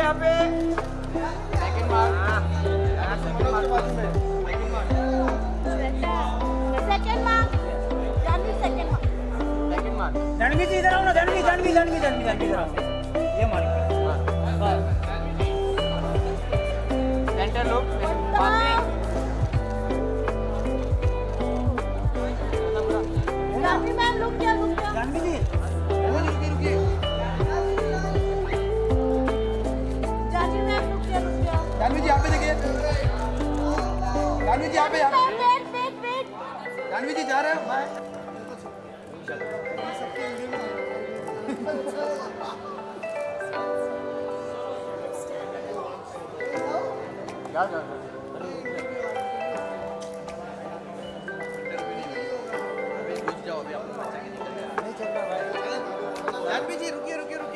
यहाँ पे। Second mark. Second mark बाजू में। Second mark. Second mark. Janvi second mark. Second mark. Janvi ji इधर आओ ना, जानवी इधर आओ। ये mark. Centre look. Passing. Janvi ma'am रुक जा। जानवी जी रुकिए। जानवी मैम रुक जा। जानवी जी यहाँ पे देखिए। जानवी जी यहाँ पे। वेट। जानवी जी जा रहे हैं। जानवी जी रुकिए।